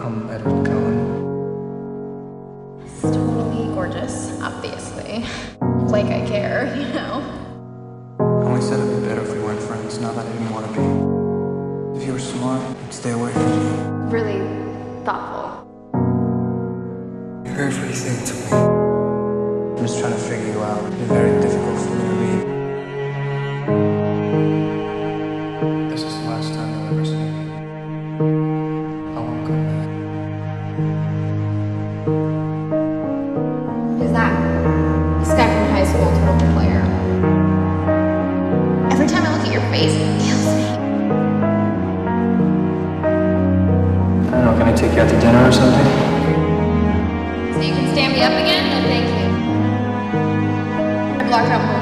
I'm Edward Cullen. It's totally gorgeous, obviously. Like I care, you know? I only said it'd be better if we weren't friends, not that I didn't want to be. If you were smart, you'd stay away from me. Really thoughtful. You're everything to me. I'm just trying to figure you out. You're very difficult for me to read. This is the last time you'll ever see me. I won't come back. Who's that? This guy from high school, total player. Every time I look at your face, it kills me. I don't know, can I take you out to dinner or something? So you can stand me up again? No, thank you. I blocked out more